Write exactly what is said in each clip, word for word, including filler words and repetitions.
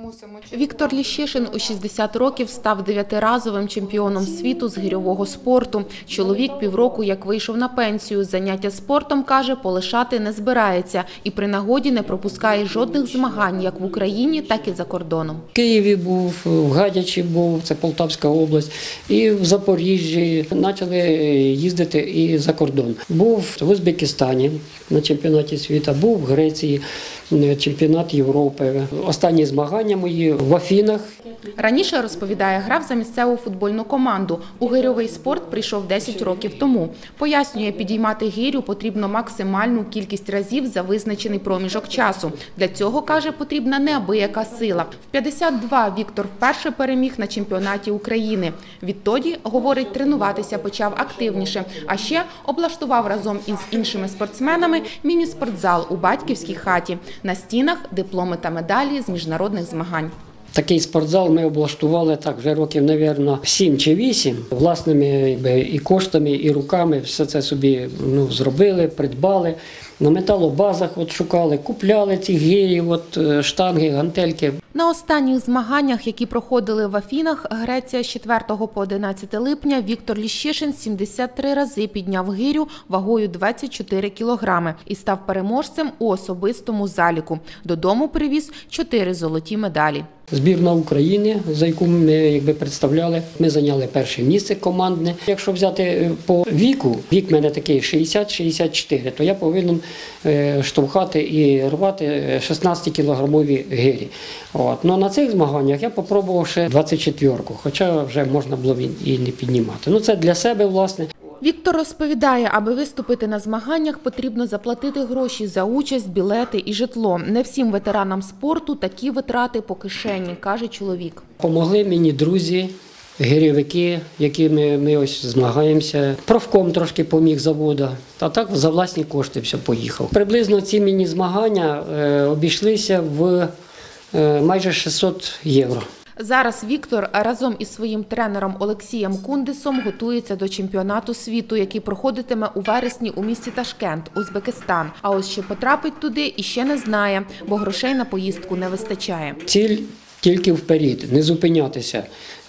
Віктор Ліщишин у шістдесят років став дев'ятиразовим чемпіоном світу з гирьового спорту. Чоловік півроку як вийшов на пенсію. Заняття спортом, каже, полишати не збирається. І при нагоді не пропускає жодних змагань як в Україні, так і за кордоном. В Києві був, в Гадячі був, це Полтавська область, і в Запоріжжі. Почали їздити і за кордон. Був в Узбекистані на чемпіонаті світу, був в Греції, чемпіонат Європи. Останні змагання мої в Афінах. Раніше, розповідає, грав за місцеву футбольну команду. У гирьовий спорт прийшов десять років тому. Пояснює, підіймати гирю потрібно максимальну кількість разів за визначений проміжок часу. Для цього, каже, потрібна неабияка сила. В п'ятдесят два Віктор вперше переміг на чемпіонаті України. Відтоді, говорить, тренуватися почав активніше. А ще облаштував разом із іншими спортсменами міні-спортзал у батьківській хаті. На стінах дипломи та медалі з міжнародних змагань. Такий спортзал ми облаштували так вже років, мабуть, сім чи вісім. Власними і коштами, і руками все це собі ну, зробили, придбали. На металобазах от шукали, купляли ці гирі, от, штанги, гантельки. На останніх змаганнях, які проходили в Афінах, Греція, з четвертого по одинадцяте липня, Віктор Ліщишин сімдесят три рази підняв гирю вагою двадцять чотири кілограми і став переможцем у особистому заліку. Додому привіз чотири золоті медалі. Збірна України, за яку ми якби, представляли, ми зайняли перше місце командне. Якщо взяти по віку, вік в мене такий шістдесят - шістдесят чотири, то я повинен штовхати і рвати шістнадцятикілограмові гирі. От. Но на цих змаганнях я спробував ще двадцять четвірку, хоча вже можна було і не піднімати. Ну, це для себе, власне. Віктор розповідає, аби виступити на змаганнях, потрібно заплатити гроші за участь, білети і житло. Не всім ветеранам спорту такі витрати по кишені, каже чоловік. Помогли мені друзі, гирьовики, якими ми ось змагаємося. Профком трошки поміг заводу, а так за власні кошти все поїхав. Приблизно ці міні-змагання обійшлися в майже шістсот євро. Зараз Віктор разом із своїм тренером Олексієм Кундисом готується до чемпіонату світу, який проходитиме у вересні у місті Ташкент, Узбекистан. А ось чи потрапить туди, іще не знає, бо грошей на поїздку не вистачає. Ціль тільки вперед, не зупинятися.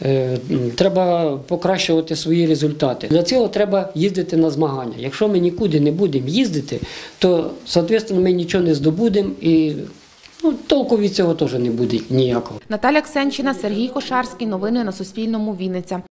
Треба покращувати свої результати. Для цього треба їздити на змагання. Якщо ми нікуди не будемо їздити, то, відповідно, ми нічого не здобудемо і ну, толку від цього теж не буде ніякого. Наталя Ксенчина, Сергій Кошарський. Новини на Суспільному. Вінниця.